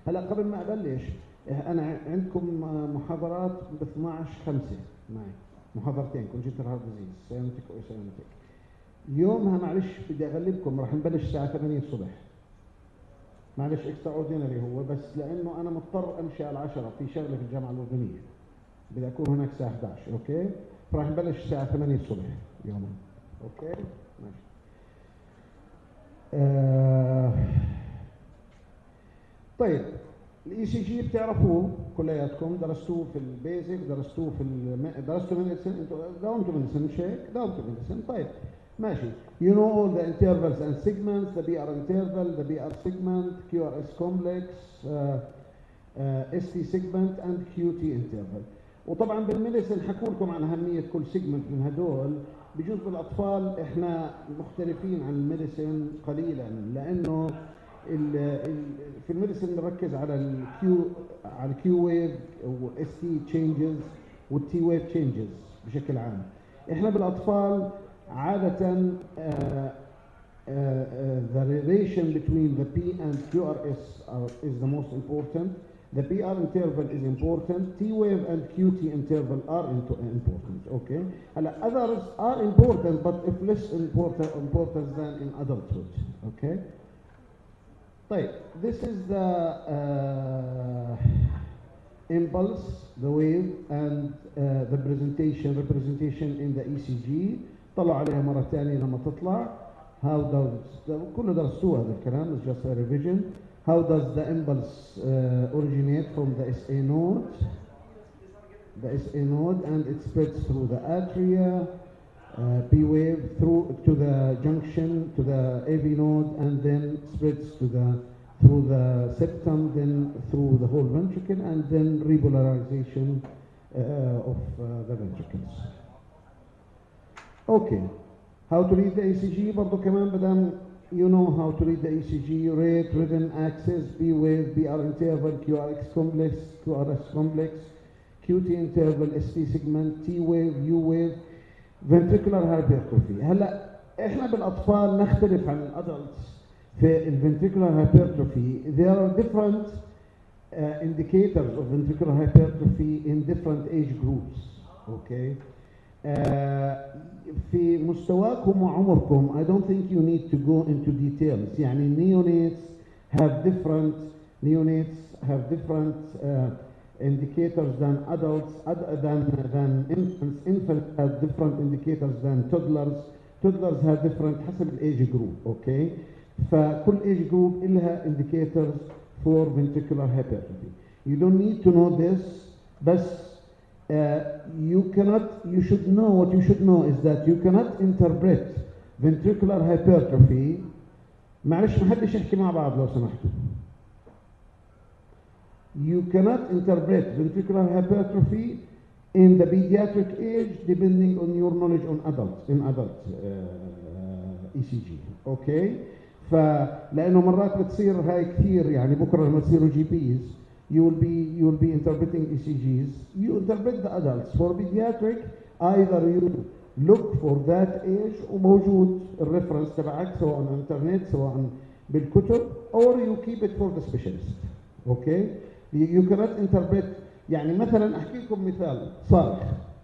هلا قبل ما ابلش، انا عندكم محاضرات ب 12/5 معي، محاضرتين كونجنتال هارت ديزيز سيانتك وسيانتك. يومها معلش بدي اغلبكم، راح نبلش الساعه 8 الصبح. معلش اكسترا اوردينري هو، بس لانه انا مضطر امشي على 10 في شغله في الجامعه الاردنيه، بدي اكون هناك الساعه 11. اوكي، فراح نبلش الساعه 8 الصبح يومها. اوكي ماشي. طيب، الاي سي جي بتعرفوه كلياتكم، درستوه في البيزك، درستوه في درستوا ميديسن، انتوا داومتوا ميديسن مش هيك؟ داومتوا ميديسن. طيب ماشي. You know all the intervals and segments, the BR interval, the BR segment, QRS complex, ST segment and QT interval. وطبعا بالميديسن حكوا لكم عن اهميه كل سيجمنت من هدول. بجوز بالاطفال احنا مختلفين عن الميديسن قليلا، لانه في الميديسن بنركز على الكيو ويف واس تي تشينجز والتي ويف تشينجز بشكل عام. احنا بالاطفال عاده the relation between the P and QRS is the most important. The PR interval is important. T wave and QT interval are important. Okay. Others are important, but if less important than in adulthood. Okay. طيب, this is the impulse, the wave, and the representation in the ECG. طلعوا عليها مرة ثانية لما تطلع. How does كله درستوه هذا الكلام, it's just a revision. How does the impulse originate from the SA node? The SA node, and it spreads through the atria, P wave through to the junction, to the AV node, and then spreads through the septum, then through the whole ventricle, and then repolarization of the ventricles. Okay. How to read the ECG برضو كمان بدل you know how to read the ECG, rate, rhythm, axis, P wave, BR interval, QRS complex, QT interval, ST segment, T wave, U wave, ventricular hypertrophy. هلا احنا بالاطفال نختلف عن الادلتس في الventricular hypertrophy. There are different indicators of ventricular hypertrophy in different age groups. Okay. في مستواكم وعمركم I don't think you need to go into details. يعني neonates have different indicators than adults, than infants. Infants have different indicators than toddlers. Toddlers have different حسب age group. Okay. فكل age group لها indicators for ventricular hypertrophy. You don't need to know this, بس you should know, what you should know is that you cannot interpret ventricular hypertrophy. معلش ما حدش يحكي مع بعض لو سمحتوا. You cannot interpret ventricular hypertrophy in the pediatric age depending on your knowledge on adult ECG. Okay. فلانه مرات بتصير هاي كثير، يعني بكره لما تصيروا GPs you will be interpreting ECGs. You interpret the adults. For pediatric either you look for that age وموجود الريفرنس تبعك سواء على الانترنت سواء بالكتب, or you keep it for the specialist. Okay. You cannot interpret. يعني مثلا احكي لكم مثال صارخ.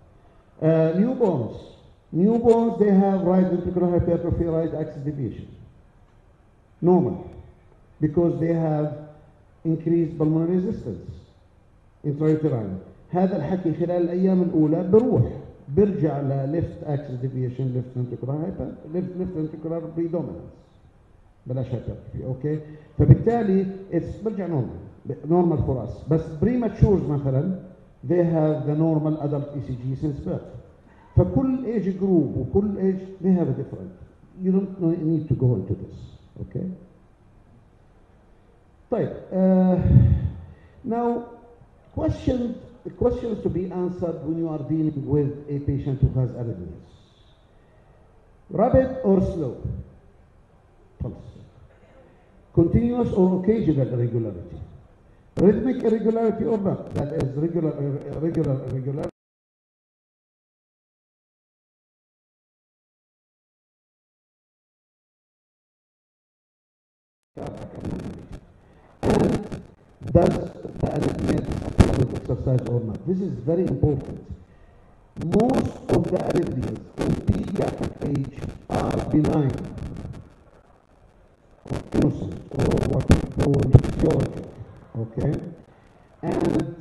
Newborns they have right ventricular hypertrophy, right axis deviation. Normal, because they have increased pulmonary resistance intrauterine. هذا الحكي خلال الايام الاولى برجع ل left axis deviation, left ventricular predominance, بلاش hypertrophy. اوكي. فبالتالي برجع normal for us. بس prematures مثلا they have the normal adult ECG since birth. فكل age group وكل age they have a different. You don't need to go into this. Okay. طيب. Now questions to be answered when you are dealing with a patient who has arrhythmias. Rapid or slow pulse. Continuous or occasional irregularity. Rhythmic irregularity or not. That is regular irregularity. And does the arrhythmia disappear with exercise or not? This is very important. Most of the arrhythmias in pediatric age are benign, or innocent, or what we call physiologic, okay? And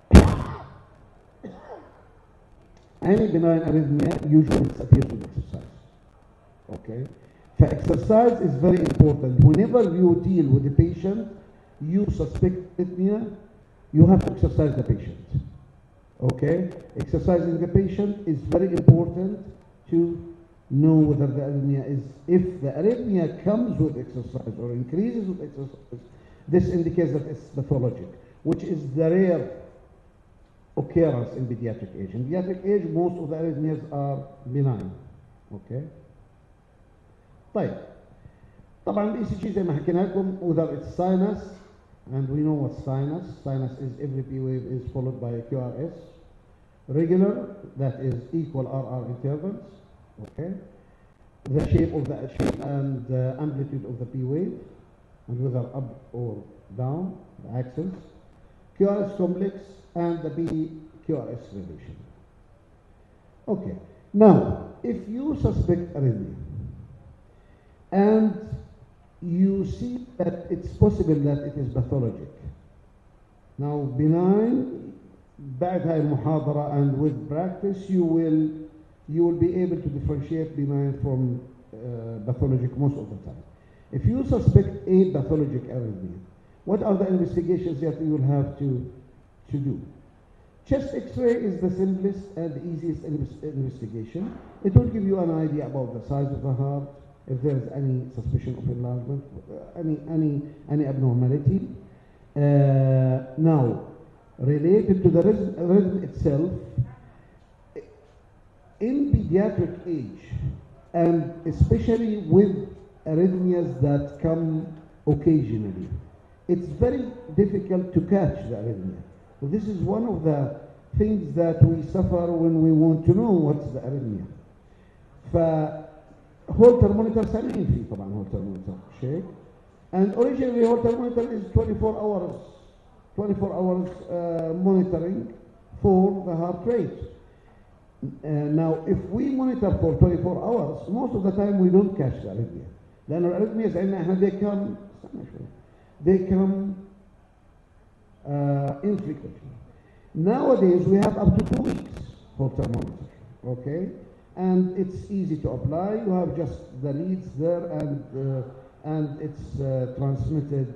any benign arrhythmia usually disappears with exercise, okay? Exercise is very important. Whenever you deal with a patient, you suspect arrhythmia, you have to exercise the patient. Okay? Exercising the patient is very important to know whether the arrhythmia is, if the arrhythmia comes with exercise or increases with exercise, this indicates that it's pathologic, which is the rare occurrence in pediatric age. In pediatric age, most of the arrhythmias are benign. Okay? طيب طبعا الاي سي جي زي ما حكينا لكم whether it's sinus, and we know what sinus is every P wave is followed by a QRS, regular, that is equal RR intervals, okay, the shape and amplitude of the P wave, and whether up or down, the axis, QRS complex, and the P QRS relation. Okay, now if you suspect arrhythmia and you see that it's possible that it is pathologic. Now, benign, بعد هاي المحاضرة and with practice, you will be able to differentiate benign from pathologic most of the time. If you suspect a pathologic arrhythmia, what are the investigations that you will have to do? Chest X-ray is the simplest and easiest investigation. It will give you an idea about the size of the heart, if there is any suspicion of enlargement, any abnormality. Now, related to the rhythm itself, in pediatric age, and especially with arrhythmias that come occasionally, it's very difficult to catch the arrhythmia. So this is one of the things that we suffer when we want to know what's the arrhythmia. Holter monitor سامعين فيه طبعا Holter monitor shake, and originally Holter monitor is 24 hours monitoring for the heart rate. Now if we monitor for 24 hours, most of the time we don't catch the arrhythmia. لأن الارrhythmias عندنا احنا they come infrequently. Nowadays we have up to 2 weeks Holter monitor, okay? And it's easy to apply. You have just the leads there, and it's transmitted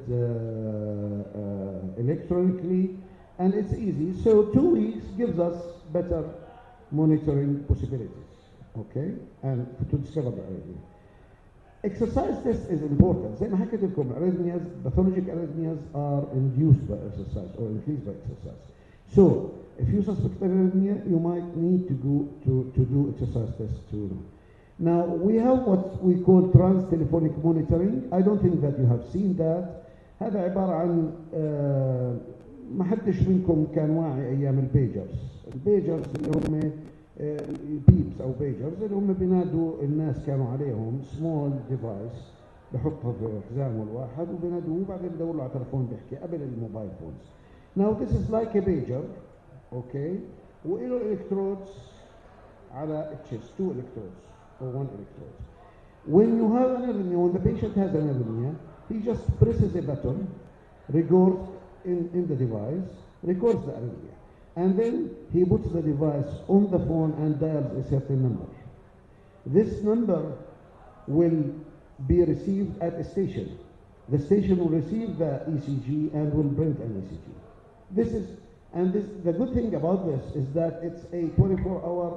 electronically, and it's easy. So 2 weeks gives us better monitoring possibilities, okay, and to discover the arrhythmia. Exercise test is important. زي ما حكيت لكم, arrhythmias, pathologic arrhythmias are induced by exercise or increased by exercise. So, if you suspect arrhythmia, you might need to go to do exercise tests too. Now, we have what we call trans-telephonic monitoring. I don't think that you have seen that. هذا عبارة عن ما حدش منكم كان واعي أيام البيجرز. البيجرز اللي هم بيبس أو بيجرز اللي هم بينادوا الناس كانوا عليهم small device بحطها في حزامه الواحد وبينادوه وبعدين بدور له على تلفون بيحكي قبل الموبايل فونز. Now this is like a pager, okay, وإله electrodes على chest, 2 electrodes or 1 electrode. When you have an arrhythmia, when the patient has an arrhythmia, he just presses a button, records in the device, records the arrhythmia, and then he puts the device on the phone and dials a certain number. This number will be received at a station. The station will receive the ECG and will print an ECG. The good thing about this is that it's a 24-hour,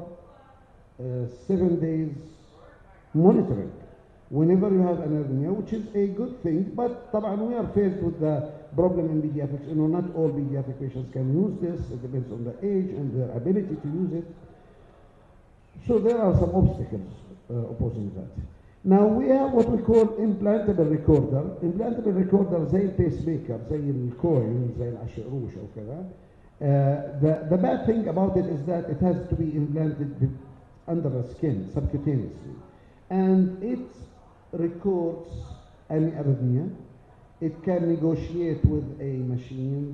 7 days monitoring whenever you have an arrhythmia, which is a good thing. But طبعا we are faced with the problem in pediatrics. You know, not all pediatric patients can use this. It depends on the age and their ability to use it. So there are some obstacles opposing that. Now we have what we call implantable recorder. Implantable recorder زي البيسميكر, زي الكوين, زي العشقروش أو كذا. The bad thing about it is that it has to be implanted under the skin, subcutaneously. And it records any arrhythmia, It can negotiate with a machine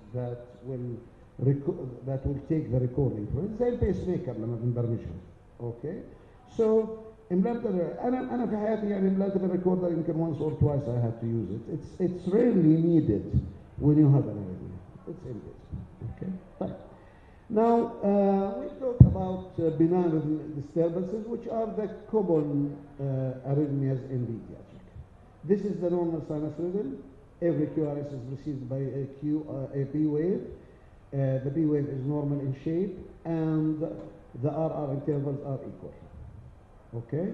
that will take the recording from it. زي البيس ميكر لما بنبرمجها. Okay. So أنا في حياتي يعني ملازم الريكوردر يمكن once or twice I have to use it. It's rarely needed when you have an arrhythmia. It's invisible. Okay. طيب. Now we talk about benign disturbances, which are the common arrhythmias in pediatric. This is the normal sinus rhythm. Every QRS is received by a P wave. The P wave is normal in shape, and the RR intervals are equal. Okay?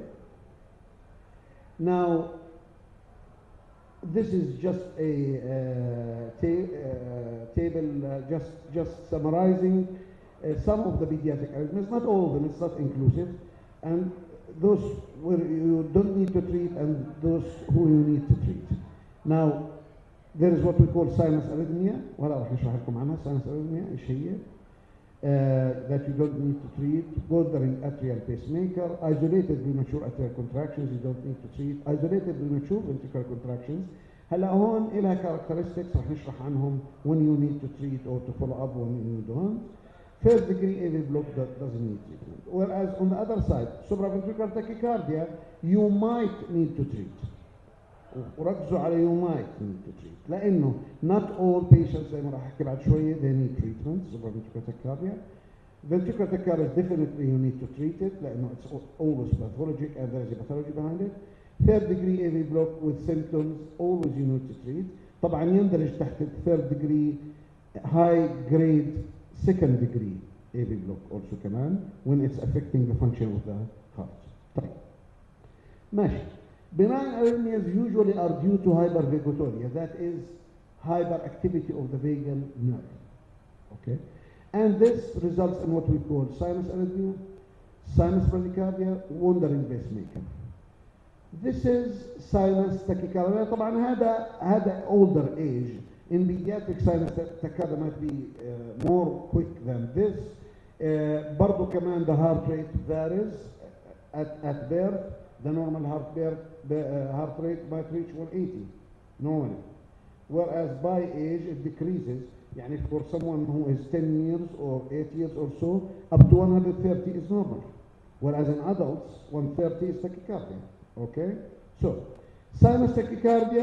Now, this is just a table just summarizing some of the pediatric arrhythmias, not all of them, it's not inclusive, and those where you don't need to treat and those who you need to treat. Now, there is what we call sinus arrhythmia, وهلا راح نشرح لكم عنها. sinus arrhythmia ايش هي؟ That you don't need to treat. Bordering atrial pacemaker, isolated premature atrial contractions you don't need to treat. Isolated premature ventricular contractions. هلا هون إلها characteristics راح نشرح عنهم when you need to treat or to follow up when you don't. Third degree AV block that doesn't need treatment. Whereas on the other side, supraventricular tachycardia, you might need to treat. وركزوا على you might need to treat لأنه not all patients زي ما راح أحكي بعد شوية they need treatment. supraventricular tachycardia. Ventricular tachycardia definitely you need to treat it لأنه it's always pathologic and there is a pathology behind it. Third degree AV block with symptoms always you need to treat. طبعا يندرج تحت third degree high grade second degree AV block also كمان when it's affecting the function of the heart. طيب ماشي. Benign arrhythmias usually are due to hypervagotonia, that is hyperactivity of the vagal nerve. Okay? And this results in what we call sinus arrhythmia, sinus bradycardia, wandering pacemaker. This is sinus tachycardia. طبعا هذا older age. In pediatric sinus tachycardia might be more quick than this. برضو كمان the heart rate varies at birth. The normal heart rate might reach 180 normally, whereas by age it decreases. يعني for someone who is 10 years or 8 years or so, up to 130 is normal, whereas in adults 130 is tachycardia. Okay, so sinus tachycardia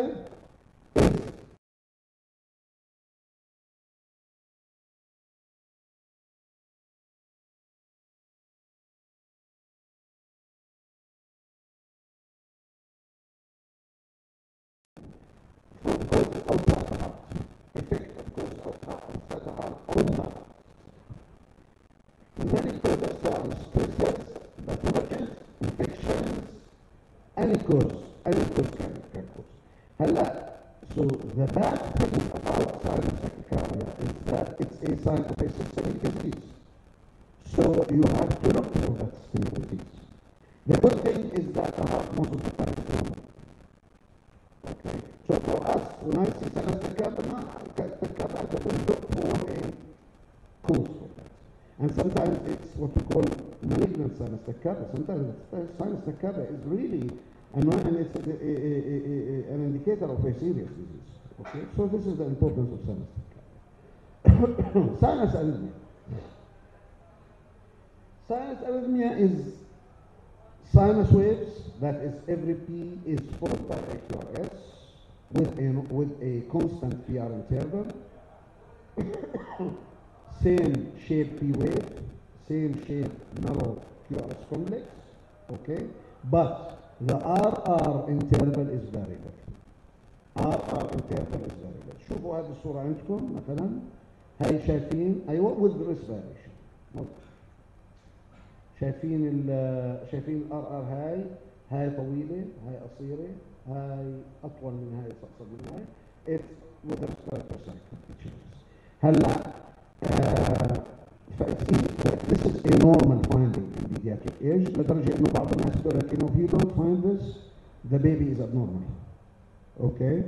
any cause can cause. هلا so the bad thing about sinus tachycardia is that it's a sign of a systemic disease. So you have to look for that systemic disease. The good thing is that the heart most of the time is normal. Okay. So for us, when I see sinus tachycardia, I will look for a cause for that. And sometimes it's what we call malignant sinus tachycardia. Sometimes sinus tachycardia is really and it's an indicator of a serious disease. Okay, so this is the importance of sinus tachycardia. Sinus arrhythmia. Sinus arrhythmia is sinus waves, that is every P is followed by a QRS with a constant PR interval. Same shape P wave, same shape narrow QRS complex, okay? But the RR interval is variable. RR interval is variable. شوفوا هذه الصورة عندكم مثلا، هاي شايفين أيوة with risk variation. شايفين الRR هاي طويلة، هاي قصيرة، هاي أطول من هاي، أقصر من هاي. It's with a per cycle it changes. هلا this is a normal finding in pediatric age لدرجة إنه بعض الناس يقول لك إنه if you don't find this the baby is abnormal. Okay.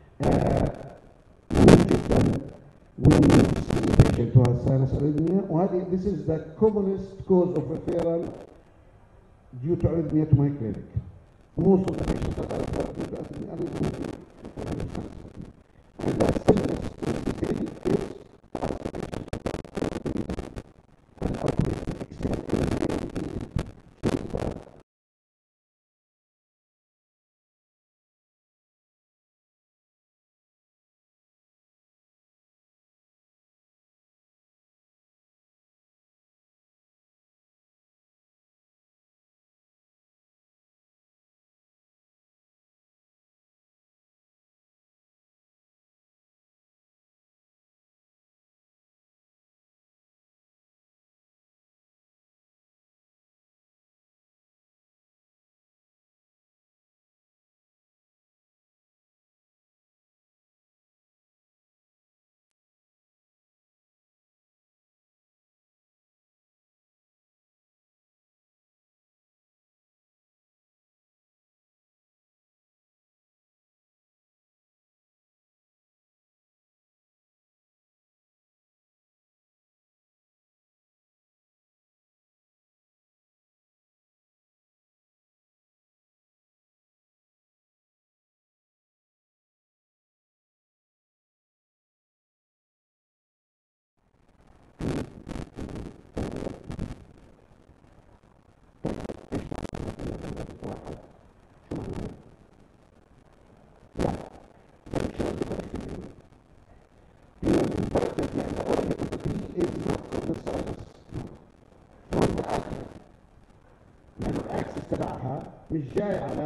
when you see a patient who has sinus arrhythmia وهذه this is the commonest cause of referral due to arrhythmia to my clinic. Most of the patients that are referred due to arrhythmia And that stillness basically is an automatic extent is not from the sinus. from the axis. لأن الأكسس تبعها مش جاي على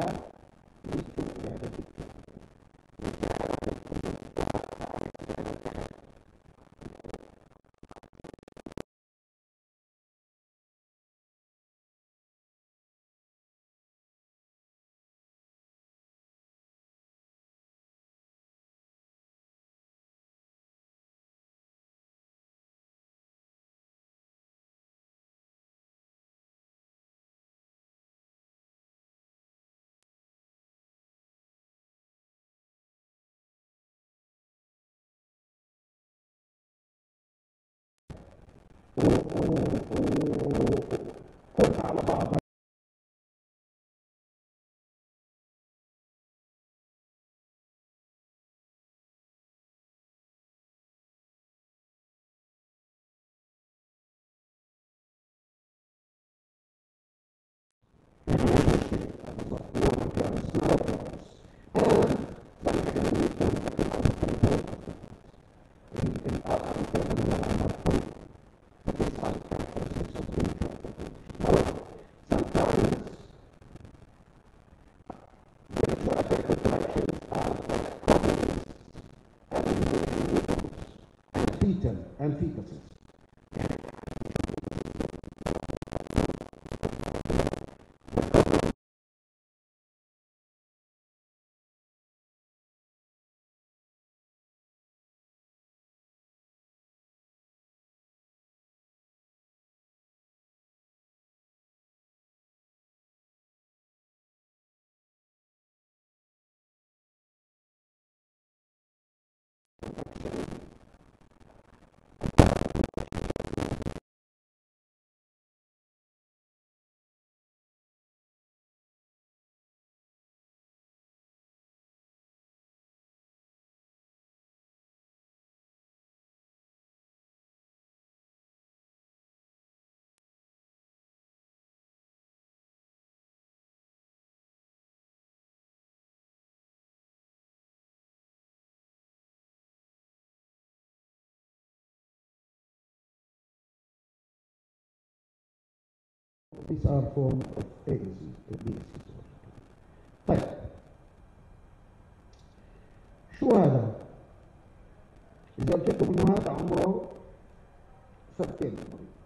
على بعض. And fetuses. These are forms of AAC. طيب شو هذا؟ إذا قلت لكم إنه هذا عمره سنتين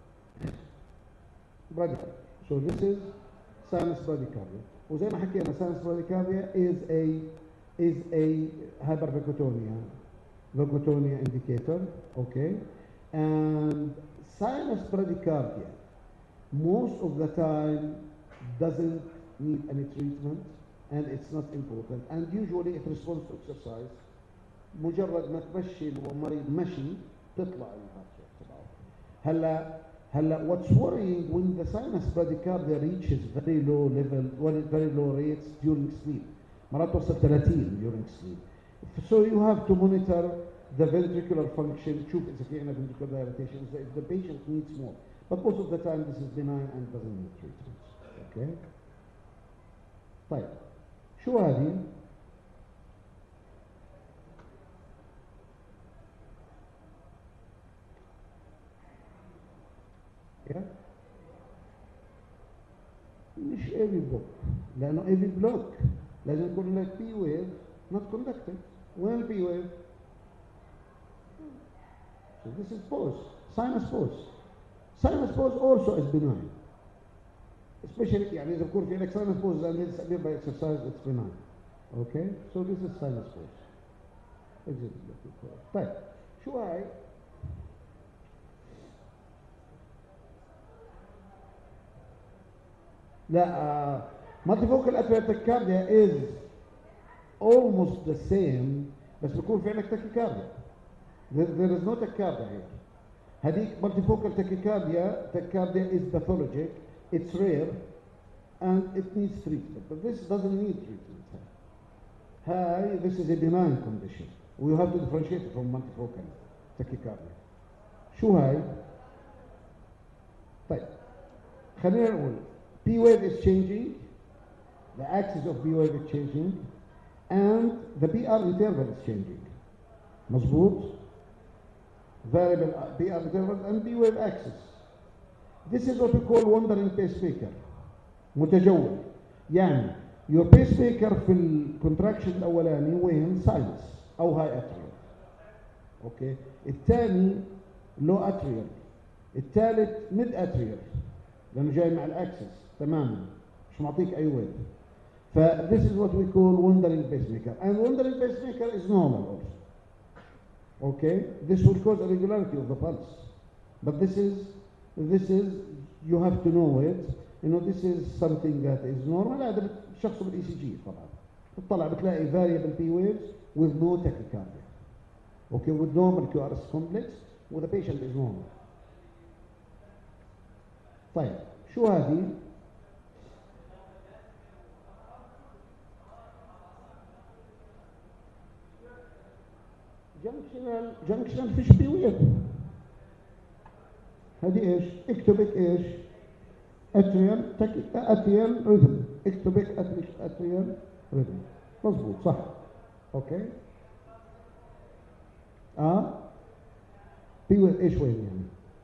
براديكارد. So this is sinus bradycardia. وزي ما حكينا sinus bradycardia is a hypervacuotonia indicator, okay? And sinus bradycardia most of the time doesn't need any treatment and it's not important and usually it responds to exercise. مجرد ما تمشي المريض مشي تطلع الهارت تبعه. هلا what's worrying when the sinus bradycardia reaches very low rates during sleep. مرات توصل 30 during sleep. So you have to monitor the ventricular function, تشوف إذا في عندنا ventricular dilatation, if the patient needs more. But most of the time this is benign and doesn't need treatment. Okay? طيب شو هذه؟ Yeah. مش AV block لأنه AV block لازم يكون لك P wave not conducted. وين P wave؟ So this is pause, sinus pause. Sinus pause also is benign. Especially يعني إذا بكون في عندك sinus pause and it's severe by exercise it's benign. Okay? So this is sinus pause. طيب شو هاي؟ لا multifocal atrial tachycardia is almost the same بس بيكون في عندك tachycardia. There is no tachycardia here. هذيك multifocal tachycardia is pathologic, it's rare and it needs treatment. But this doesn't need treatment. This is a benign condition. We have to differentiate it from multifocal tachycardia. شو هاي؟ طيب خلينا نقول P wave is changing, the axis of P wave is changing, and the PR interval is changing. مظبوط؟ Variable PR interval and P wave axis. This is what we call wandering pacemaker. متجول. يعني your pacemaker في الكونتراكشن الأولاني وين؟ ساينس أو هاي أتريال. أوكي؟ الثاني لو أتريال. الثالث ميد أتريال. لأنه جاي مع الأكسس تماما. مش معطيك أي ويف. This is what we call wandering pacemaker. And wandering pacemaker is normal also. Okay? This will cause irregularity of the pulse. But this is, you have to know it. You know, this is something that is normal. هذا الشخص بالاي سي جي طبعا. تطلع بتلاقي variable P waves with no tachycardia. Okay, with normal QRS complex, with the patient is normal. طيب شو هذه؟ جنكشنال فيش بي ويف. هذه ايش؟ اكتبك ايش؟ اتريال ريذم. اكتبك اتريال ريذم. مظبوط صح. اوكي؟ بي ويف ايش وين يعني؟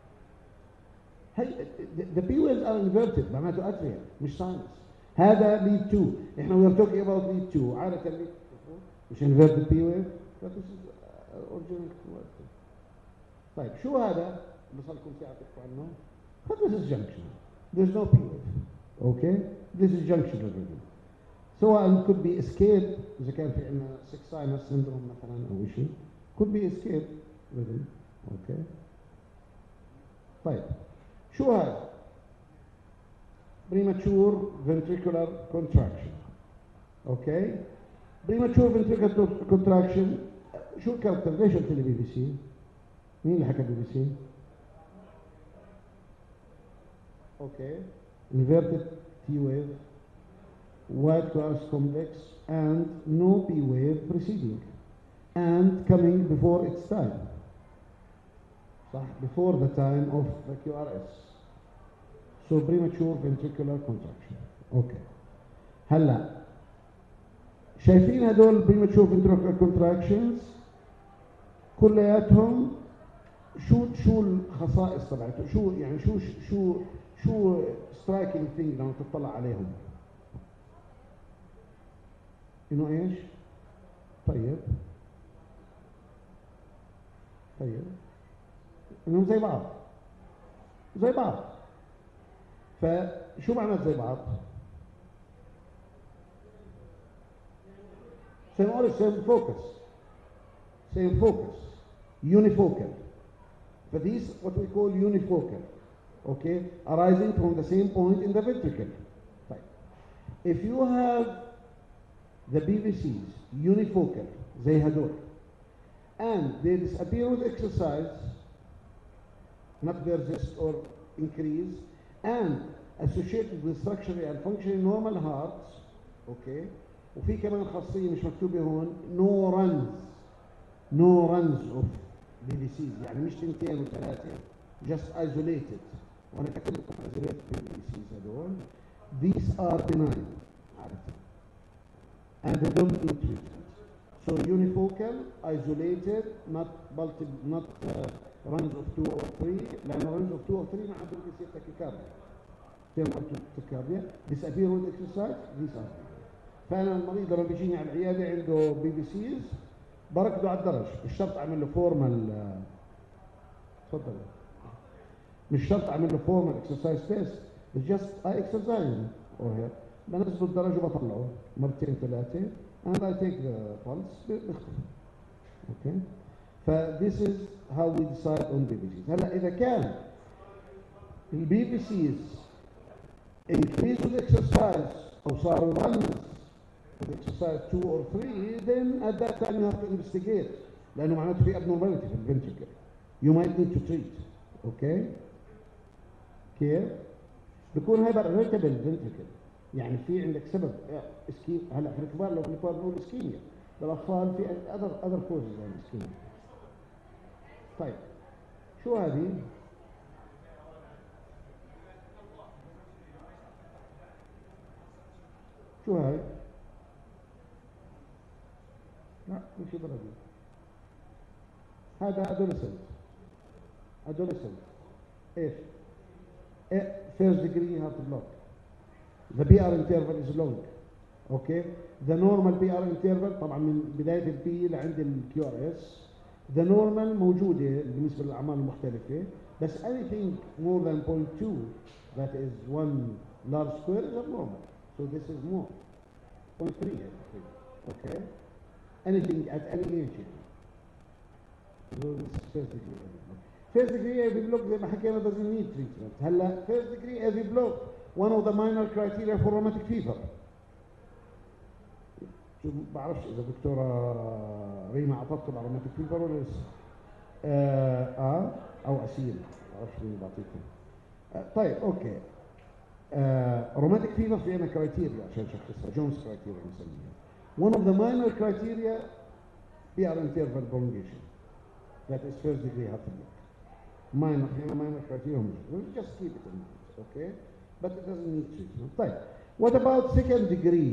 هي the P waves are inverted معناته اتريال مش ساينس. هذا lead 2. احنا we are talking about lead 2. عادة lead 2 مش inverted P wave. But this is original wave. طيب شو هذا؟ بس لكم ساعة تحكوا عنه. This is junctional. There's no P wave. Okay? This is junctional rhythm. سواء could be escape إذا كان في عندنا sick sinus syndrome مثلا أو شيء. Could be escape rhythm. Okay? طيب شو هذا؟ premature ventricular contraction. Okay? premature ventricular contraction شو الكاركتر؟ ليش قلت لي بي بي سي؟ مين اللي حكى بي بي سي؟ اوكي inverted T wave, wide QRS complex and no P wave preceding and coming before its time. صح before the time of the QRS. So premature ventricular contraction. اوكي هلا شايفين هدول premature ventricular contractions كلياتهم شو الخصائص تبعته؟ شو يعني شو striking thing لما تطلع عليهم؟ انه ايش؟ طيب انهم زي بعض فشو معنى زي بعض؟ same focus unifocal. But these what we call unifocal, okay, arising from the same point in the ventricle. Right. If you have the BVCs unifocal, زي هدول, and they disappear with exercise, not persist or increase, and associated with structurally and functionally normal hearts, okay, وفي كمان خاصيه مش مكتوبه هون، نو رنز، نو رنز اوف بي بي سيز، يعني مش تنتين وثلاثه، just isolated. وانا كاتب لكم isolated بي بي سيز هذول. These are benign and they don't need treatment. So unifocal, isolated, not multiple, not runs of 2 or 3. لأن runs of 2 or 3 ما عندهم يصير تاكيكارديا. تاكيكارديا disappear with exercise. These are. فأنا المريض لما بيجيني على العيادة عنده بي بي سيز بركضه على الدرج، مش شرط أعمل له فورمال. تفضل. مش شرط أعمل له فورمال اكسرسايز تيست. It's just I exercise or here. بنزل الدرج وبطلعه مرتين ثلاثة and I take the pulse بيختفي. اوكي. ف this is how we decide on BBCs. هلا إذا كان البي بي سيز increase with exercise أو صاروا runs with exercise 2 or 3, then at that time you have to investigate. لأنه معناته في abnormality في الفنتركل. You might need to treat. اوكي. كيف؟ بيكون هاي irritable ventricle. يعني في عندك سبب اسكيم. هلا في الكبار لو الكبار بنقول اسكيميا، بالاطفال في اذر كوزز للاسكيميا. طيب شو هذه؟ شو هاي؟ لا مش بلدي. هذا ادوليسنت. ادوليسنت ايش؟ فيرست ديجري هارت بلوك. The PR interval is long. اوكي. The normal PR interval طبعا من بدايه البي لعند الكيو ار اس. The normal موجوده بالنسبه للاعمار المختلفه، بس anything more than 0.2 that is one large square is abnormal. So this is more 0.3 okay. Anything at any age. So this is first degree AV block. First degree AV block زي ما حكينا doesn't need treatment. هلا first degree AV block one of the minor criteria for rheumatic fever. شو بعرفش اذا دكتوره ريما اعطتكم على روماتيك فيفر ولا لسه؟ او اسيل، ما بعرفش مين بعطيكم. طيب اوكي. روماتيك فيفر في عندنا كرايتيريا عشان نشخصها، جونز كرايتيريا بنسميها. one of the minor criteria PR interval prolongation that is first degree heart block. minor minor criteria we'll just keep it in mind, okay, but it doesn't need treatment. طيب what about second degree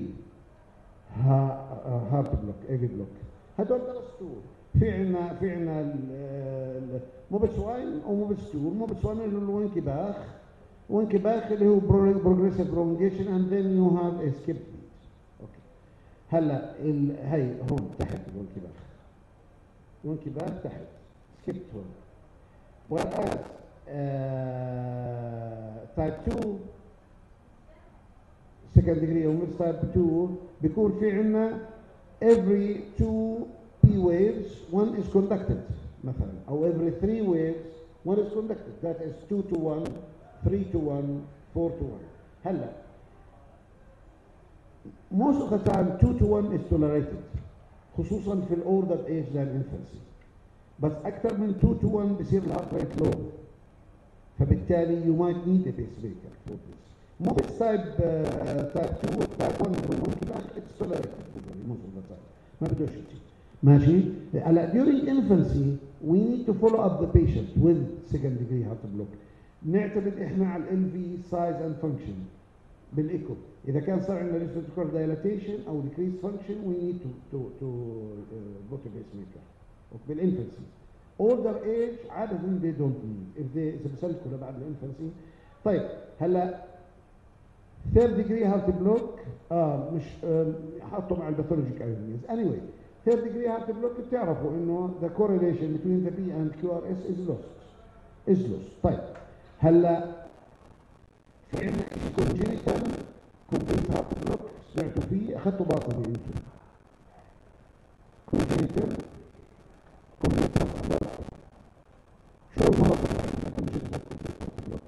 هارت بلوك ايفي بلوك؟ هدول درستوه. في عنا موبتسواين او موبتستور. موبتسواين اللي هو انكباخ، وانكباخ اللي هو بروجريسيف برولونجيشن اند ذن يو هاف ا سكيب بيت. اوكي. هلا هي هون تحت الانكباخ، الانكباخ تحت سكيب هون. whereas تايب 2 second degree او mixed type 2 بيكون في عندنا every 2 P waves one is conducted مثلا، او every 3 waves one is conducted. that is 2 to 1 3 to 1 4 to 1. هلا most of the time 2 to 1 is tolerated خصوصا في الاولدر ايج للانفنسي، بس اكثر من 2 to 1 بصير الهارت ريت لو، فبالتالي you might need a pacemaker for this. مو بس تايب 2 تايب 1 ممكن اتس tolerated most of the time، ما بدوش يجي. ماشي. هلا during infancy we need to follow up the patient with second degree heart block. نعتمد احنا على ال LV size and function بالايكو. اذا كان صار عندنا ventricular dilatation او decreased function we need to go to pacemaker بالانفنسي. older age عاده they don't need اذا بسلكوا لبعد الانفنسي. طيب هلا third degree heart block مش حطوا مع الباثولوجيك arrhythmias. anyway third degree heart block بتعرفوا انه the correlation between the P and QRS is lost. طيب هلا في عندنا congenital complete heart block سمعتوا فيه، اخذتوا باطني انتم. congenital complete heart block شو المرض اللي عندنا congenital complete heart block؟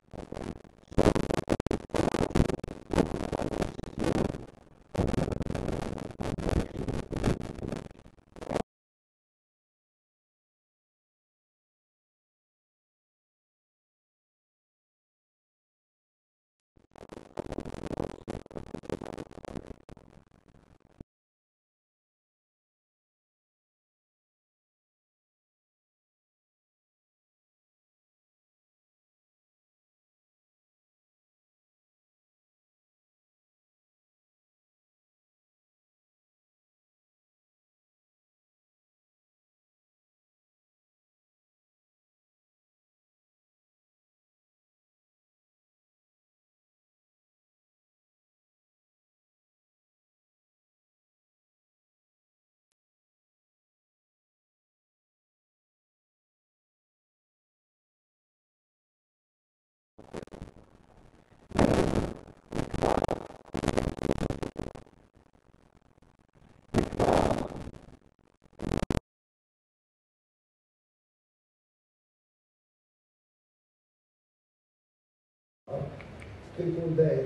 تليفون داير.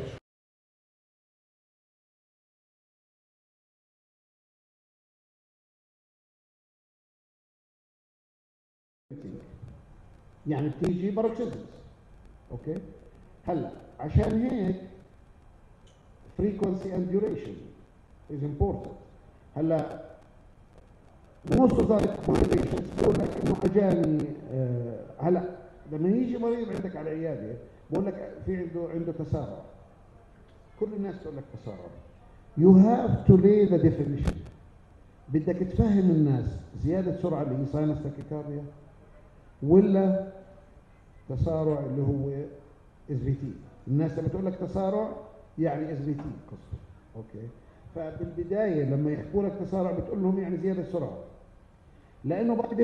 يعني بتيجي باروكسيزمز. اوكي، هلا عشان هيك frequency and duration is important. هلا most of the populations بقول لك انه اجاني هلا لما يجي مريض عندك على العياده بقول لك في عنده تسارع، كل الناس تقول لك تسارع. You have to lay the definition. بدك تفهم الناس زياده سرعه اللي هي ساينس تاكيكارديا ولا تسارع اللي هو اس في تي. الناس لما تقول لك تسارع يعني اس في تي قصده. اوكي، فبالبدايه لما يحكوا لك تسارع بتقول لهم يعني زياده سرعه، لانه by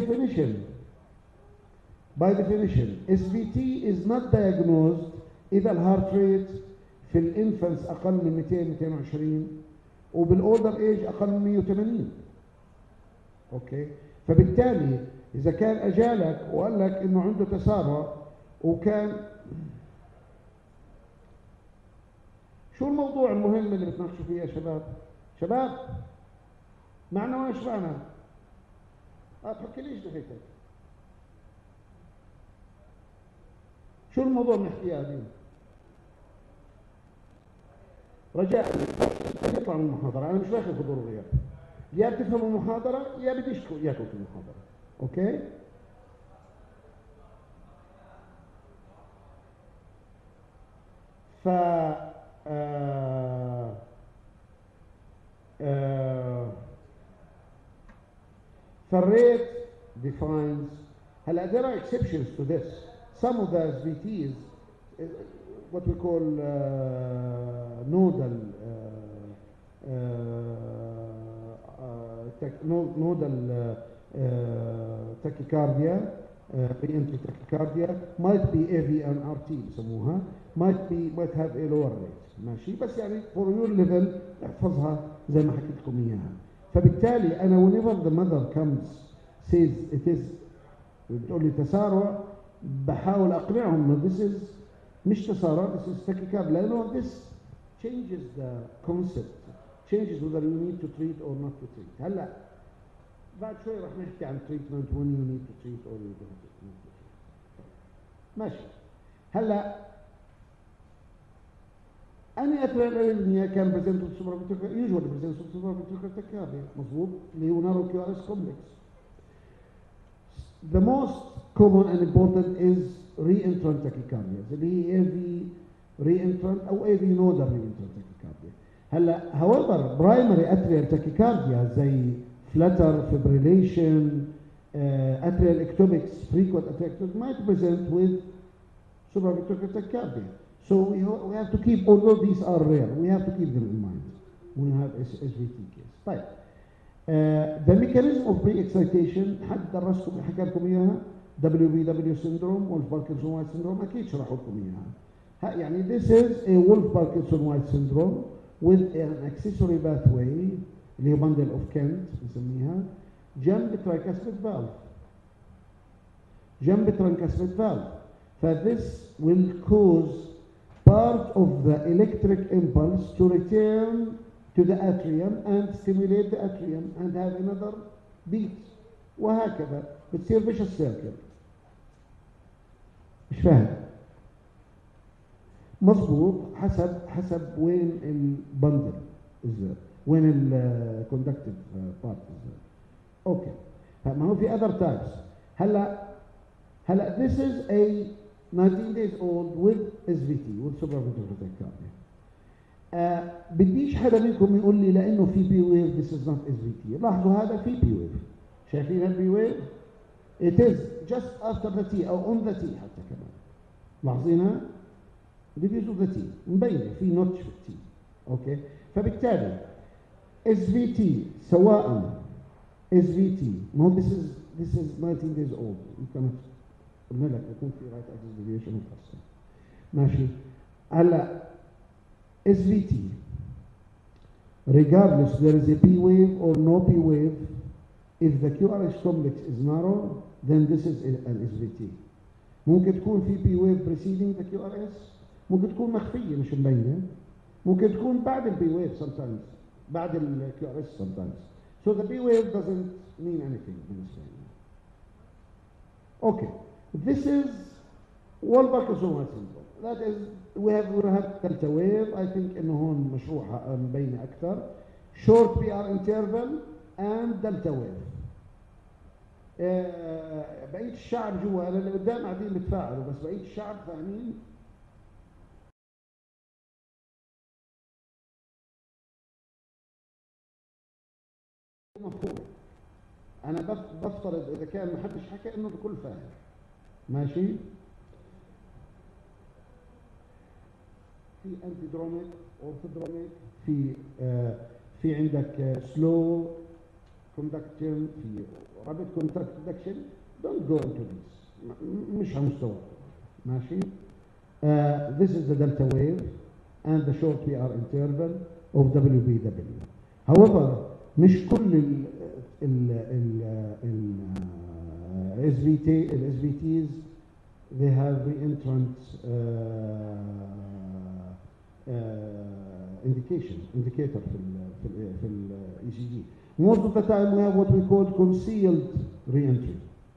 definition SVT is not diagnosed اذا الهارت ريت في الانفانس اقل من 200 220 وبالاولدر ايج اقل من 180. اوكي، فبالتالي اذا كان اجالك وقال لك انه عنده تسارع وكان شو الموضوع المهم اللي بتناقشوا فيه يا شباب؟ شباب معنا ولا شبعنا؟ تحكي ليش دفيتك؟ شو الموضوع اللي بنحكيه اليوم؟ رجاء يطلع من المحاضرة، أنا مش باخذ حضور وغياب. يا بتفهموا المحاضرة يا بديش إياكم في المحاضرة. أوكي؟ ف فالريت defines. هلا there are exceptions to this. Some of the SVTs what we call nodal tachycardia, pre-entry tachycardia might be AVNRT بسموها, might have a lower rate. ماشي، بس يعني for your level احفظها زي ما حكيت لكم اياها. فبالتالي انا whenever the mother comes says it is بتقول لي تسارع بحاول اقنعهم انه this is مش تسارع، this is tachycardia، لانه this changes the concept, changes whether you need to treat or not to treat. هلا بعد شوي رح نحكي عن treatment when you need to treat or you don't need to treat. ماشي. هلا أنا أترى كان بريزنت with supraventricular usually presents with supraventricular tachycardia مظبوط اللي هو narrow QRS complex. The most common and important is reentrant tachycardia اللي هي AV reentrant أو AV nodal reentrant tachycardia. هلا however primary atrial tachycardia زي flutter, fibrillation, atrial ectopics, frequent atrial ectopics might present with supraventricular tachycardia. So we have to keep, although these are rare, we have to keep them in mind when you have SVT case. طيب the mechanism of pre-excitation حد درسكم حكى لكم اياها WBW syndrome Wolff-Parkinson White syndrome اكيد شرحوا لكم اياها. يعني this is a Wolff-Parkinson White syndrome with an accessory pathway اللي هي bundle of Kent نسميها جنب tricuspid valve. جنب tricuspid valve. فthis will cause part of the electric impulse to return to the atrium and stimulate the atrium and have another beat. وهكذا بتصير vicious circle. مش فاهم؟ مظبوط، حسب وين البندل بالذات، وين الكوندكتيف بارت بالذات. اوكي، ما هو في other types. هلا this is a 19 days old with SVT with supraventricular tachycardia. بديش حدا منكم يقول لي لانه في بي ويف this is not SVT. لاحظوا هذا في بي ويف، شايفين البي ويف؟ it is just after the T او on the T حتى كمان. لاحظينها؟ diffuse of the T مبينه في نوتش في التي. اوكي، فبالتالي SVT سواء SVT ما هو this is 19 days old. يمكن قلنا لك يكون في right axis deviation وتحسن. ماشي. هلا SVT regardless there is a P wave or no P wave, if the QRS complex is narrow then this is an SVT. ممكن تكون في P wave preceding the QRS، ممكن تكون مخفية مش مبينة، ممكن تكون بعد ال P wave sometimes، بعد ال QRS sometimes. So the P wave doesn't mean anything بالنسبة لنا. Okay, this is Wolbach-Parkinson syndrome. That is we have delta wave. I think إنه هون مشروحة مبينة أكثر. Short PR interval and delta wave. بقية الشعب جوا، أنا اللي قدام قاعدين بتفاعلوا بس بقية الشعب فاهمين؟ مفهوم. أنا بفترض إذا كان ما حدش حكى إنه الكل فاهم. ماشي؟ في انتيدروميك اورثودروميك، في عندك سلو كوندكشن، في رابيد كوندكشن. دونت جو انتو ذيس، مش على مستوى. ماشي. This is the delta wave and the short PR interval of WBW. However مش كل ال SVTs they have reentrant indicator في ال ECG. Most of the time we have what we call concealed reentry.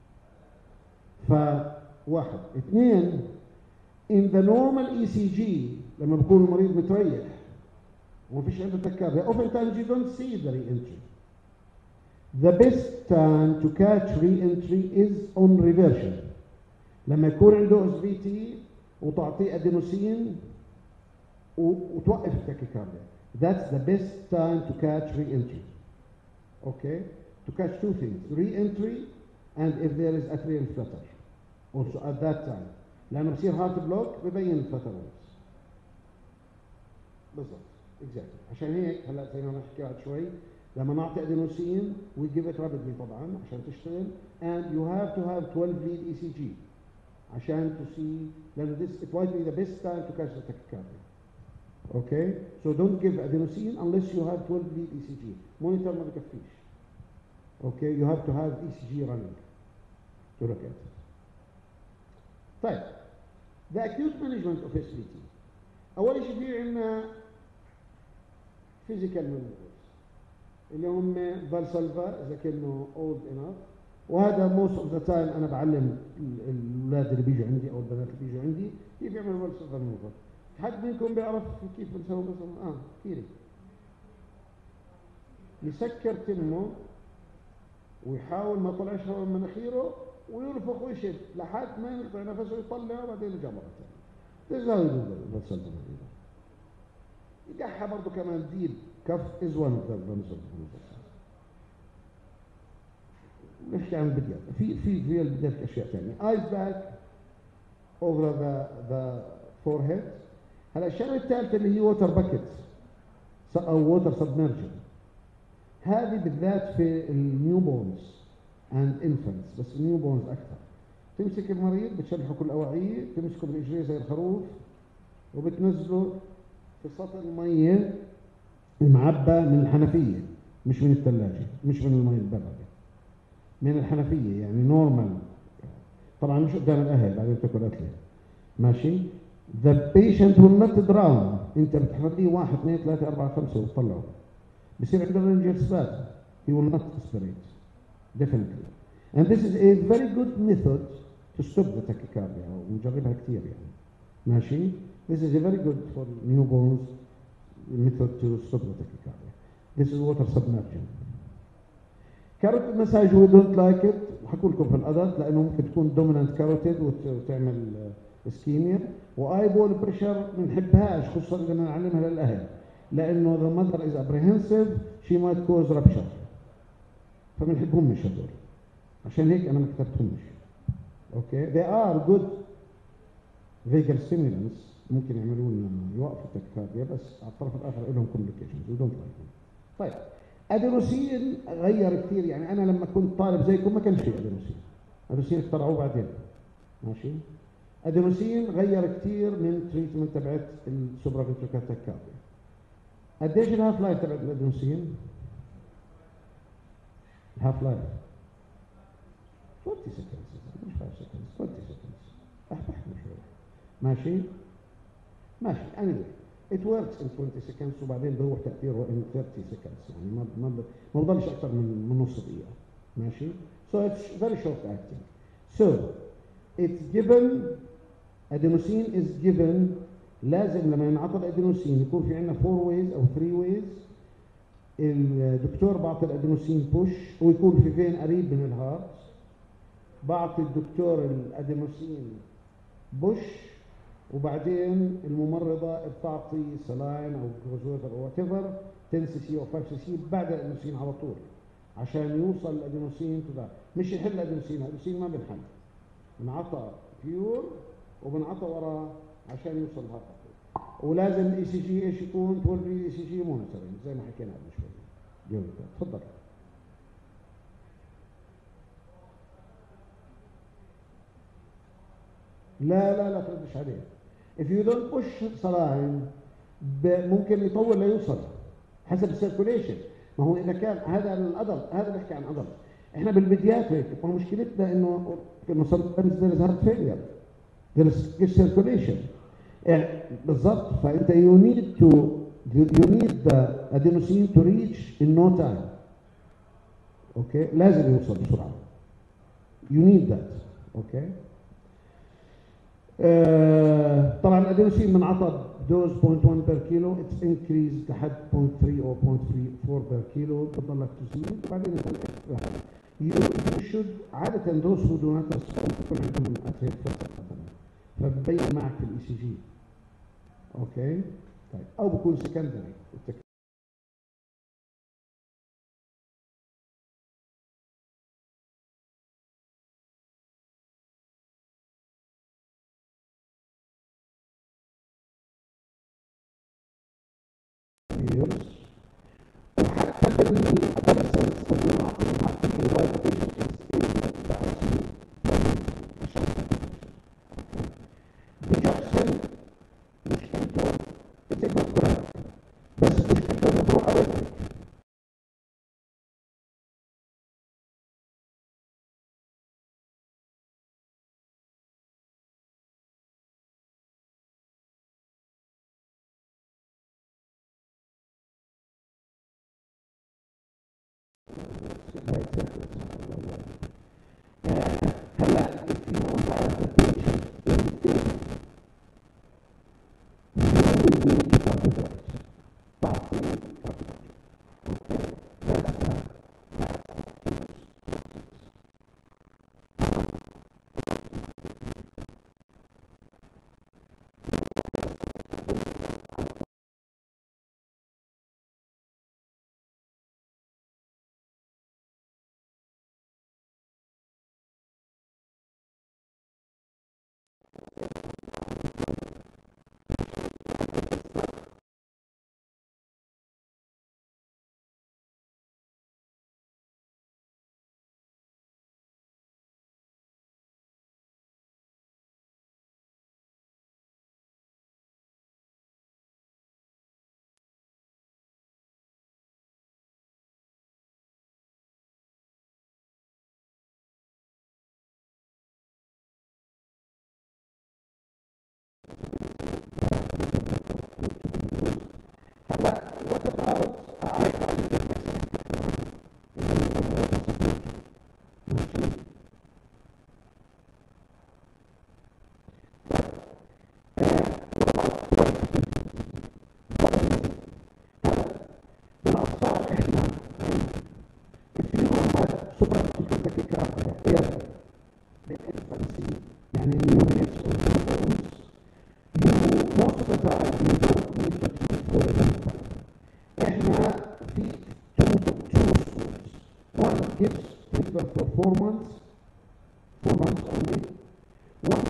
فواحد. اثنين، in the normal ECG لما بكون المريض متريح وما فيش عنده تكاريا oftentimes you don't see the reentry. The best time to catch reentry is on reversion. لما يكون عنده SVT وتعطيه ادينوسين وتوقف التاكيكارديا. That's the best time to catch re-entry. Okay? To catch two things, re-entry and if there is atrial flutter. Also at that time. لأنه بصير هارت بلوك ببين الفلتر ويفز. بالضبط. Exactly. عشان هيك هلا زي ما نحكي بعد شوي لما نعطي ادينوسين we give it rapidly طبعا عشان تشتغل and you have to have 12 lead ECG عشان to see لأنه this it might be the best time to catch the tachycardia. Okay, so don't give adenosine unless you have 12 lead ECG. Monitor ما بكفيش. Okay, you have to have ECG running to look at it. طيب, the acute management of SVT. أول شيء في عندنا physical maneuvers اللي هم فالسالفا إذا كانوا old enough، وهذا most of the time أنا بعلم الأولاد اللي بيجوا عندي أو البنات اللي بيجوا عندي كيف يعملوا فالسالفا مانوفر. حد منكم بيعرف كيف بنسوي مثلا كيري يسكر تمه ويحاول ما يطلعش هواء من مناخيره وينفخ ويشد لحد ما يقطع نفسه ويطلع وبعدين يرجع مره ثانيه. ده ازاي يقحها برضه كمان ديل كف از وان اوف ذا نحكي عن البديات. في البديات اشياء ثانيه. ايز باك اوفر ذا فور هيد. هلا الشغله الثالثه اللي هي ووتر باكيت او ووتر سبمرجن. هذه بالذات في النيو بونز اند انفنتس، بس النيو بونز اكثر. تمسك المريض بتشلحه كل الاوعيه، تمسكه برجليه زي الخروف وبتنزله في سطح الميه المعبى من الحنفيه، مش من الثلاجه، مش من المي البارده، من الحنفيه يعني نورمال. طبعا مش قدام الاهل بعدين تاكل اكله. ماشي. the patient will not drown. انت بتحركيه 1 2 3 4 5 وتطلعه. بصير عنده laryngeal spasm. he will not aspirate definitely. and this is a very good method to stop the tachycardia ونجربها كثير يعني. ماشي. this is a very good for newborns method to stop the tachycardia. this is water submersion. كاروتيد مساج وي دونت لايك ات، وحكوا لكم في الادلت لانه ممكن تكون دومينانت كاروتيد وتعمل اسكيميا. واي بول بريشر ما بنحبهاش خصوصا اذا بدنا نعلمها للاهل لانه ذا ماذر از ابريهنسيف شي مايت كوز رابشر، فما بنحبهمش هدول، عشان هيك انا ما كتبتهمش. اوكي they are good vagal stimulants ممكن يعملوا لنا يوقفوا التكيكارديا، بس على الطرف الاخر لهم كومبليكيشنز وي دونت لايك. طيب ادينوسين غير كثير، يعني انا لما كنت طالب زيكم ما كانش في ادينوسين، ادينوسين اخترعوه بعدين. ماشي. ادينوسين غير كثير من تريتمنت تبعت السوبرا فينتريكال تاكيكارديا. قديش الهاف لايف تبعت الادينوسين؟ الهاف لايف 20 seconds مش 5 seconds 20 seconds. احبحنا شوي. ماشي. ماشي anyway it works in 20 seconds وبعدين بروح تاثيره in 30 seconds، يعني ما بضلش اكثر من نص دقيقه. ماشي. so it's very short acting. so it's given adenosine is given. لازم لما ينعطى الادينوسين يكون في عندنا 4 ways او 3 ways. الدكتور بعطي الادينوسين بوش ويكون في فين قريب من الهارت. بعطي الدكتور الادينوسين بوش وبعدين الممرضه بتعطي سلاين او جلوكوز او وات ايفر 10 سي سي او 5 سي سي بعد الادينوسين على طول عشان يوصل الادينوسين تبع. مش يحل الادينوسين ما بنحل، بنعطى بيور وبنعطى وراه عشان يوصل لهذا. ولازم الاي سي جي ايش يكون؟ 12 اي سي جي مونيتورنج زي ما حكينا قبل شوي. تفضل. لا تردش عليه. if you don't push saline ممكن يطول ليوصل حسب السيركوليشن. ما هو اذا كان هذا الادلت، هذا بيحكي عن ادلت. احنا بالبيدياتريك ما هو مشكلتنا انه sometimes there is heart failure there is circulation. يعني بالضبط. فانت you need the adenosine to reach in no time. اوكي لازم يوصل بسرعه. you need that. اوكي. طبعا الادينوسين منعطى دوز 0.1 بير كيلو، اتس انكريز لحد 0.3 او 0.34 بير كيلو، بتضلك تزيد وبعدين يو شود عاده دوز هو دو نوت يكون عندهم اتريت فببين معك في الاي سي جي. اوكي. طيب او بكون سكندري يعني units or programs, most of the time you don't need to choose for a number. احنا في two schools. One gives people performance, 4 months only. One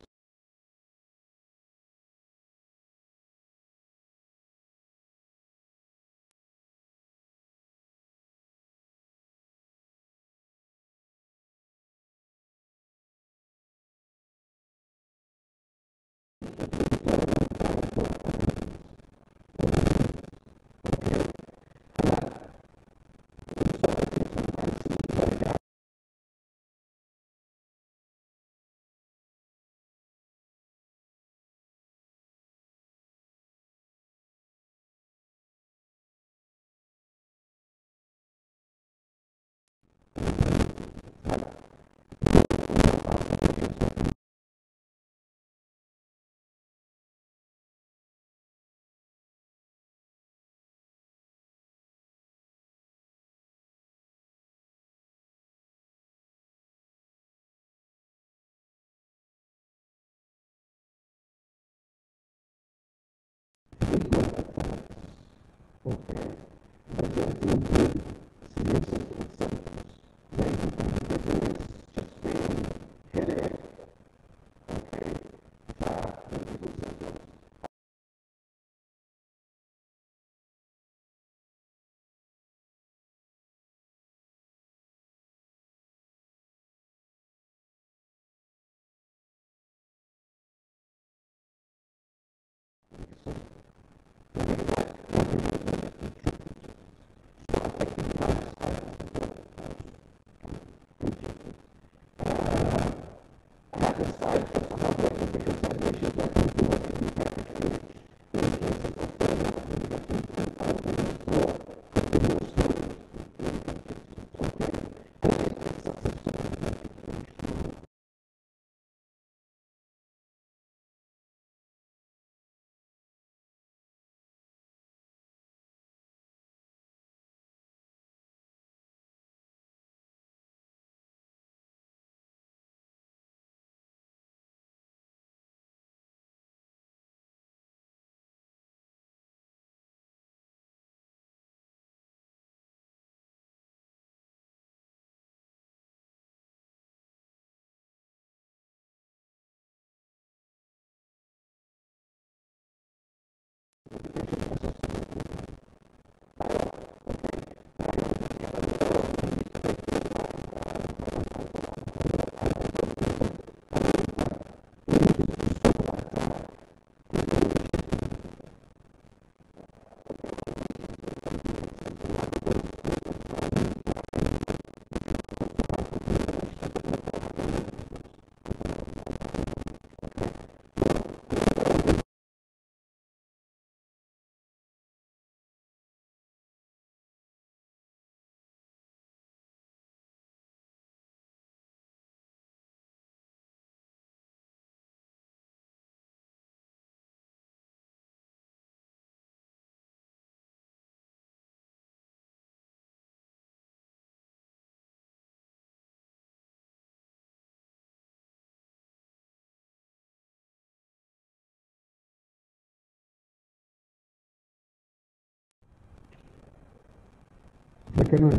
فكمان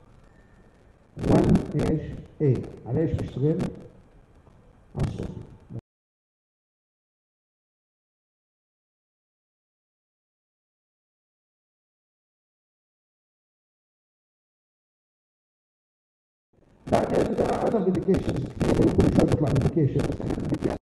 1 ايش ايه على ايش بيشتغل؟ على الصوت. بعدين there are other medications كل شوي بيطلع medications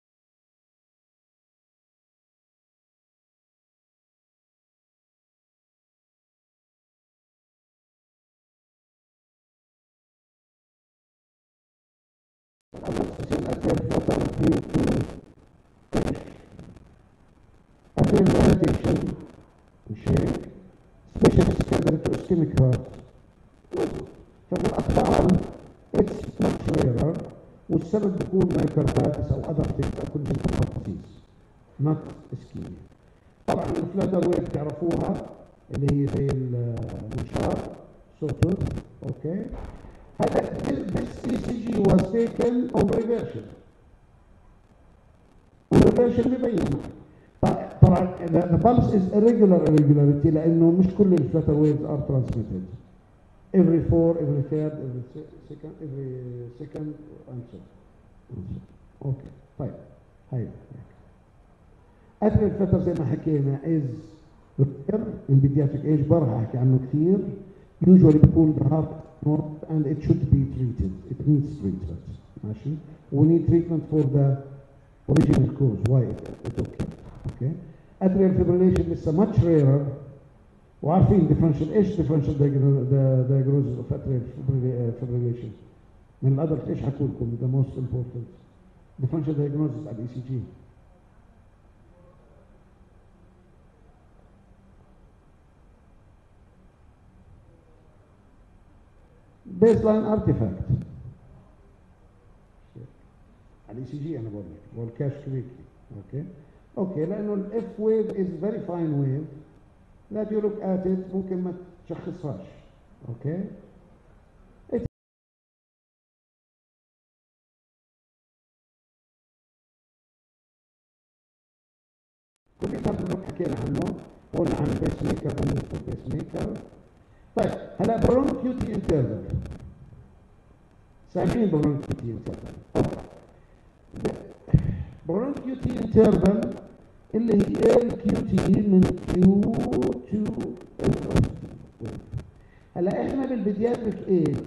addition, shake, considered to ischemic heart. ففي الأطفال it's much rarer والسبب بيكون myocarditis أو other things أو congenital disease not ischemia. طبعا الفلاتر ويف تعرفوها اللي هي زي المنشار صوتوث. اوكي هذا this ECG was taken on reversion. والreversion بيبين طبعا the pulse is irregularity لأنه مش كل الفلاتر waves are transmitted every 4 every 3 every second and so on. اوكي طيب هاي أثر الفتر زي ما حكينا is in pediatric age برها أحكي عنه كثير. usually بيكون the heart normal and it should be treated. It needs treatment. ماشي. We need treatment for the original cause. Why it's okay. Okay. Atrial fibrillation لسه much rarer. وعارفين differential إيش differential diagnosis of atrial fibrillation. من الأدلت إيش حكوا لكم the most important differential diagnosis على ECG. baseline artifact على الاي سي جي انا بقول كاش كويكلي. اوكي لانه الاف ويف از فيري فاين ويف that you look at it ممكن ما تشخصهاش. اوكي كل اللي حكينا عنه قلنا عن بيس ميكر بيس ميكر. طيب هلا برونكيوتي انترفال سامعين برونكيوتي انترفال. برونكيوتي انترفال اللي هي الكيوتي من كيو تو هلا احنا بالبيدياتريك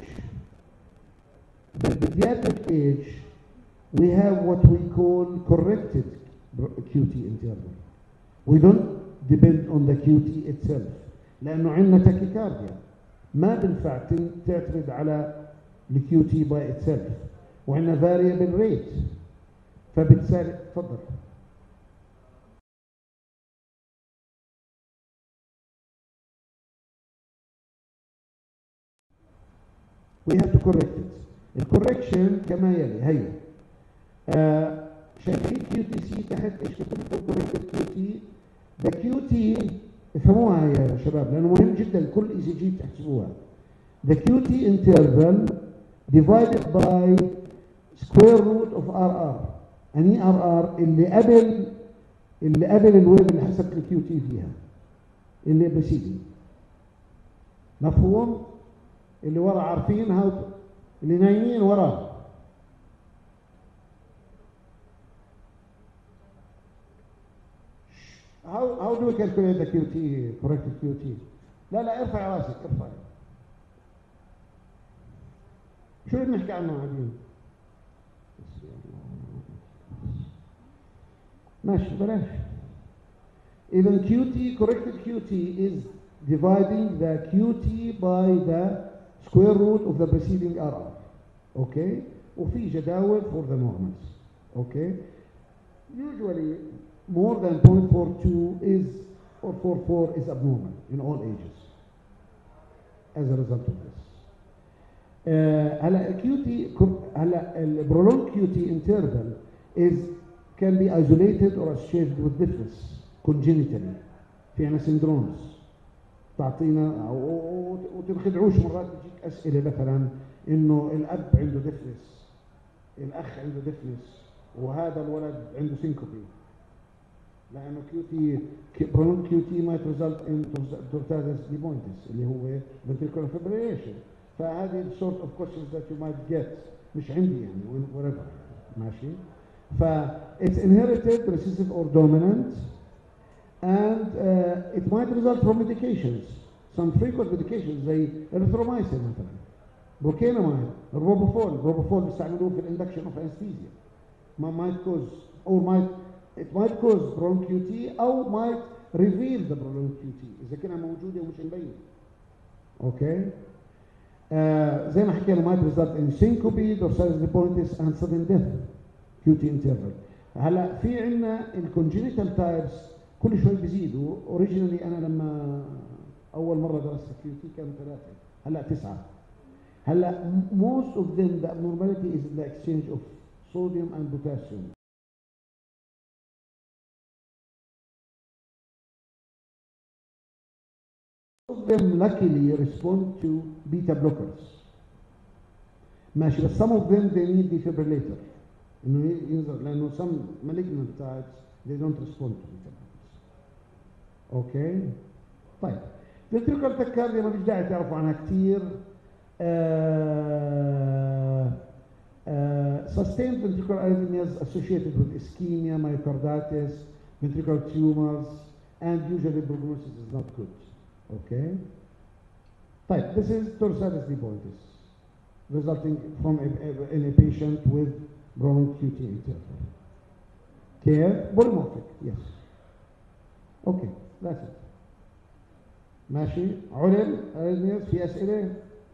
ايج we have what we call corrected QT interval. We don't depend on the QT itself لانه عندنا تاكيكارديا ما بنفع تعتمد على الكيو تي باي اتسلف وعندنا فاريبل ريت فبتساعد. تفضل. We have to correct it. الكوركشن كما يلي هي شايفين كيو تي سي تحت ايش كتبت كوركتد كيو تي. ذا كيو تي افهموها يا شباب لانه مهم جدا كل اي سي جي تحسبوها. The QT interval divided by square root of RR. يعني RR اللي قبل الويف اللي حسبت الكيو تي فيها اللي بسيدي. مفهوم؟ اللي ورا عارفين اللي نايمين ورا. How do we calculate the QT, corrected QT? لا ارفع راسك ارفع. شو اللي بنحكي عنه قاعدين؟ ماشي بلاش. إذا QT corrected QT is dividing the QT by the square root of the preceding RR. Okay? وفي جداول for the normals. Okay? Usually more than 0.42 is or 0.44 is abnormal in all ages as a result of this. هلا الكيوتي هلا البرولونج كيوتي انترفال can be isolated or associated with deafness congenitally. في عنا syndromes تعطينا وتنخدعوش مرات بتجيك اسئله مثلا انه الاب عنده deafness الاخ عنده deafness وهذا الولد عنده syncope لانه كيوتي برولونج كيوتي might result in tortatus lepontis اللي هو ventricular fibrillation. فهذه sort of questions that you might get مش عندي يعني whatever ماشي. it's inherited recessive or dominant and it might result from medications. Some frequent medications زي erythromycin مثلا بروكينامايد الروبوفول بيستعملوه في الاندكشن اوف انستيزيا might cause or it might cause bronchitis او might reveal the bronchitis اذا كانها موجوده ومش مبين. اوكي زي ما حكينا might result in syncope dorsal lepontis and sudden death QT interval. هلا في عندنا الكونجنتال تايبس كل شوي بيزيدوا. اوريجينالي انا لما اول مره درست كيو تي كانوا 3 هلا 9. هلا most of them the abnormality is the exchange of sodium and potassium. Most of them luckily respond to beta blockers. ماشي بس some of them they need defibrillator انه ينزل لانه some malignant types they don't respond to beta blockers. اوكي طيب ventricular tachycardia ما فيش داعي تعرفوا عنها كثير. Sustained ventricular arrhythmias associated with ischemia, myocarditis, ventricular tumors, and usually prognosis is not good. Okay? Type. This is torsalis lipoitis, resulting from in a patient with prolonged QT interval. Care, polymorphic, yes. Okay, that's it. ماشي علم arrhythmias في أسئلة؟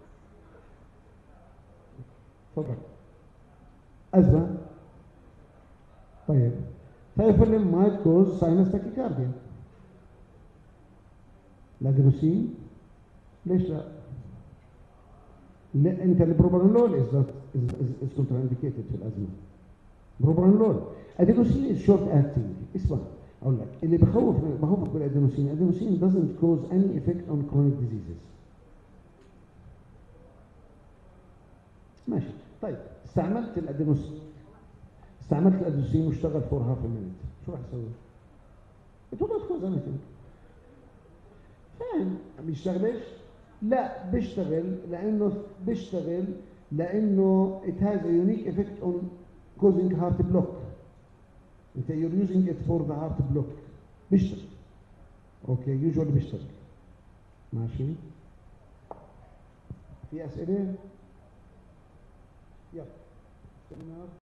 تفضل. أزمة. طيب ثايفيلين might cause sinus tachycardia. الادرينالين ليش لا؟ لا انت البروبرانول is contraindicated في الازمه. بروبرانول ادرينالين is short acting. اسمع اقول لك اللي بخوفك بالادرينالين doesn't cause any effect on chronic diseases. ماشي طيب استعملت الادرينالين واشتغل for half a minute شو راح اسوي؟ It will not cause anything. فاهم ما بيشتغلش؟ لا بيشتغل لانه it has a unique effect on causing heart block. انت you're using it for the heart block. بيشتغل. اوكي usually بيشتغل. ماشي؟ في اسئله؟ يلا.